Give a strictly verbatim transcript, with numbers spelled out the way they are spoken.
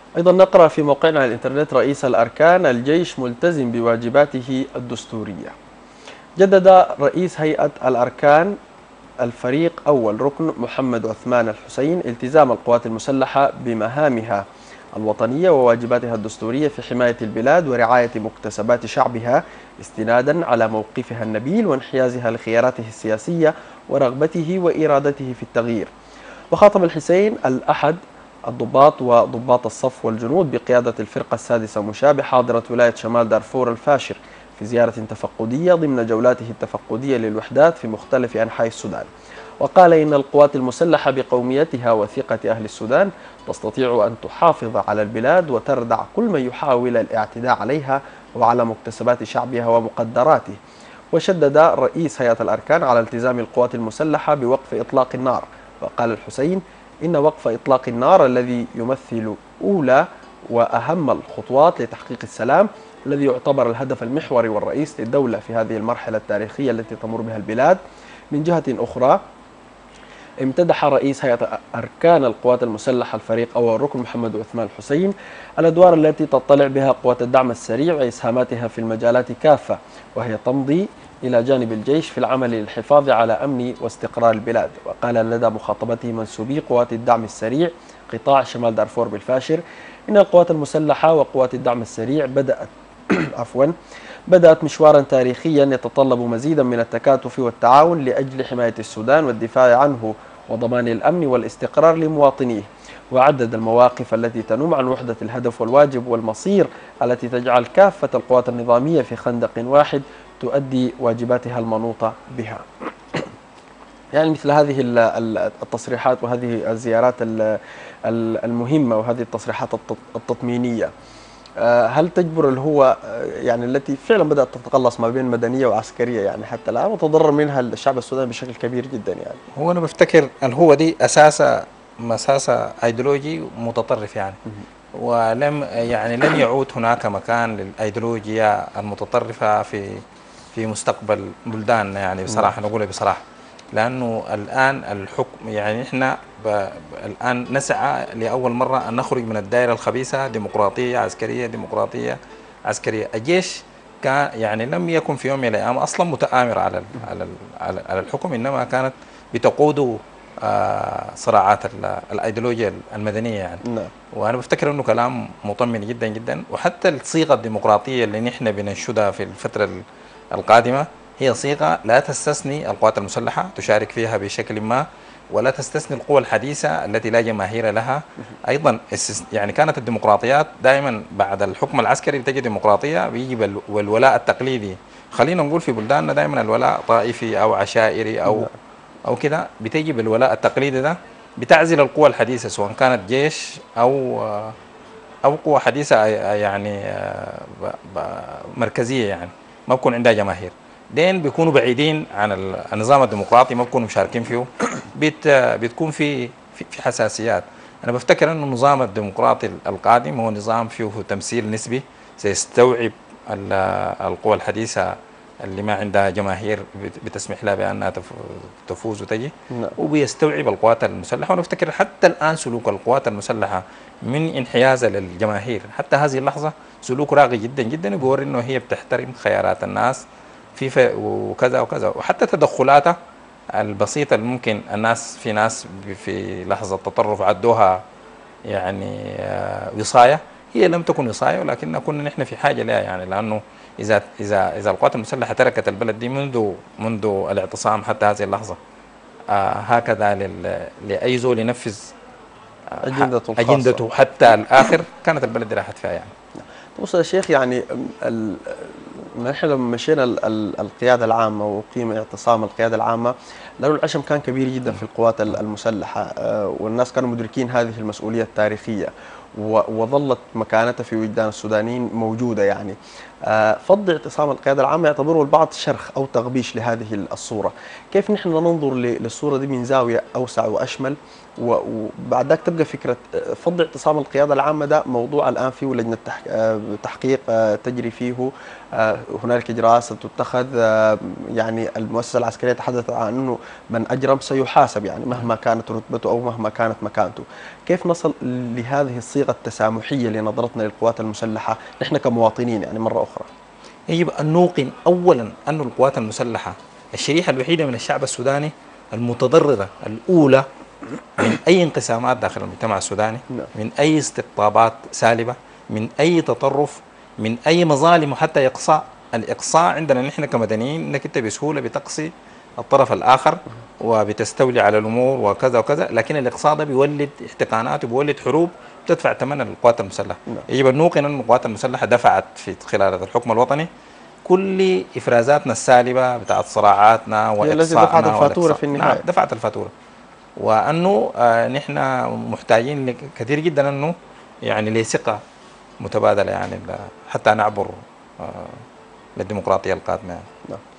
أيضا نقرأ في موقعنا على الإنترنت: رئيس الأركان: الجيش ملتزم بواجباته الدستورية. جدد رئيس هيئة الأركان الفريق أول ركن محمد عثمان الحسين التزام القوات المسلحة بمهامها الوطنية وواجباتها الدستورية في حماية البلاد ورعاية مكتسبات شعبها، استنادا على موقفها النبيل وانحيازها لخياراته السياسية ورغبته وإرادته في التغيير. وخاطب الحسين الأحد الضباط وضباط الصف والجنود بقيادة الفرقة السادسة مشابه حاضرة ولاية شمال دارفور الفاشر في زيارة تفقدية ضمن جولاته التفقدية للوحدات في مختلف أنحاء السودان. وقال إن القوات المسلحة بقوميتها وثقة أهل السودان تستطيع أن تحافظ على البلاد وتردع كل من يحاول الاعتداء عليها وعلى مكتسبات شعبها ومقدراته. وشدد رئيس هيئة الأركان على التزام القوات المسلحة بوقف إطلاق النار. وقال الحسين إن وقف إطلاق النار الذي يمثل أولى وأهم الخطوات لتحقيق السلام الذي يعتبر الهدف المحوري والرئيس للدولة في هذه المرحلة التاريخية التي تمر بها البلاد. من جهة أخرى، امتدح رئيس هيئة أركان القوات المسلحة الفريق أول ركن محمد عثمان الحسين الأدوار التي تطلع بها قوات الدعم السريع وإسهاماتها في المجالات كافة، وهي تمضي إلى جانب الجيش في العمل للحفاظ على أمن واستقرار البلاد. وقال لدى مخاطبته منسوبي قوات الدعم السريع قطاع شمال دارفور بالفاشر إن القوات المسلحة وقوات الدعم السريع بدأت عفوا بدأت مشوارا تاريخيا يتطلب مزيدا من التكاتف والتعاون لأجل حماية السودان والدفاع عنه وضمان الأمن والاستقرار لمواطنيه. وعدد المواقف التي تنم عن وحدة الهدف والواجب والمصير التي تجعل كافة القوات النظامية في خندق واحد تؤدي واجباتها المنوطة بها. يعني مثل هذه التصريحات وهذه الزيارات المهمة وهذه التصريحات التطمينية، هل تجبر اللي هو يعني التي فعلا بدأت تتقلص ما بين مدنية وعسكرية يعني حتى الآن وتضرر منها الشعب السوداني بشكل كبير جدا؟ يعني هو أنا بفتكر الهو دي أساسا مساسة أيديولوجي متطرف يعني، ولم يعني لن يعود هناك مكان للأيديولوجيا المتطرفة في في مستقبل بلداننا يعني بصراحة، نقولها بصراحة، لأنه الآن الحكم يعني إحنا الآن نسعى لأول مرة أن نخرج من الدائرة الخبيثة، ديمقراطية عسكرية ديمقراطية عسكرية. الجيش كان يعني لم يكن في يوم من الأيام أصلا متآمر على على على الحكم، إنما كانت بتقود آه صراعات الأيديولوجيا المدنية يعني. نعم. وأنا بفتكر إنه كلام مطمئن جدا جدا. وحتى الصيغة الديمقراطية اللي نحن بننشدها في الفترة القادمة هي صيغة لا تستثني القوات المسلحة تشارك فيها بشكل ما، ولا تستثني القوى الحديثة التي لا جماهير لها. أيضا يعني كانت الديمقراطيات دائما بعد الحكم العسكري بتجي ديمقراطية بيجي الولاء التقليدي. خلينا نقول في بلداننا دائما الولاء طائفي أو عشائري أو أو كده، بتجي بالولاء التقليدي ده بتعزل القوى الحديثة سواء كانت جيش أو أو قوى حديثة يعني مركزية يعني ما بكون عندها جماهير، دين بيكونوا بعيدين عن النظام الديمقراطي، ما بيكونوا مشاركين فيه، بت بتكون في في حساسيات. انا بفتكر انه النظام الديمقراطي القادم هو نظام فيه تمثيل نسبي سيستوعب القوى الحديثه اللي ما عندها جماهير بتسمح لها بانها تفوز وتجي، وبيستوعب القوات المسلحه. وانا بفتكر حتى الان سلوك القوات المسلحه من انحيازها للجماهير حتى هذه اللحظه سلوك راقي جدا جدا، وبيوري انه هي بتحترم خيارات الناس في وكذا وكذا. وحتى تدخلاتها البسيطة اللي ممكن الناس في ناس في لحظة تطرف عدوها يعني وصاية، هي لم تكن وصاية ولكن كنا نحن في حاجة لها يعني، لأنه إذا إذا إذا القوات المسلحة تركت البلد دي منذ منذ الاعتصام حتى هذه اللحظة آه هكذا لأي زول ينفذ آه أجندته الخاصة أجندته حتى الآخر كانت البلد دي راحت فيها يعني. بص يا شيخ، يعني نحن لما مشينا القيادة العامة وقيم اعتصام القيادة العامة، لأنه العشم كان كبير جدا في القوات المسلحة والناس كانوا مدركين هذه المسؤولية التاريخية وظلت مكانتها في وجدان السودانيين موجودة يعني. فض اعتصام القيادة العامة يعتبره البعض شرخ أو تغبيش لهذه الصورة. كيف نحن ننظر للصورة دي من زاوية أوسع وأشمل؟ وبعد ذاك تبقى فكرة فض اعتصام القيادة العامة ده موضوع الآن فيه لجنة تحقيق تجري فيه، هنالك إجراءات ستتخذ، يعني المؤسسة العسكرية تحدثت عن أنه من أجرم سيحاسب يعني مهما كانت رتبته أو مهما كانت مكانته. كيف نصل لهذه الصيغة الصيغة التسامحية لنظرتنا للقوات المسلحة نحن كمواطنين يعني مرة أخرى؟ يجب أن نوقن أولا أن القوات المسلحة الشريحة الوحيدة من الشعب السوداني المتضررة الأولى من أي انقسامات داخل المجتمع السوداني، من أي استقطابات سالبة، من أي تطرف، من أي مظالم وحتى إقصاء. الإقصاء عندنا نحن كمدنيين أنك أنت بسهولة بتقصي الطرف الآخر وبتستولي على الأمور وكذا وكذا، لكن الإقصاء ده بيولد احتقانات وبيولد حروب تدفع ثمن القوات المسلحة. يجب أن نوقن أن القوات المسلحة دفعت في خلال الحكم الوطني كل إفرازاتنا السالبة بتاعت صراعاتنا هي التي دفعت الفاتورة في النهاية. نعم دفعت الفاتورة، وأنه آه نحن محتاجين كثير جدا أنه يعني لثقة متبادلة يعني حتى نعبر آه للديمقراطية القادمة يعني.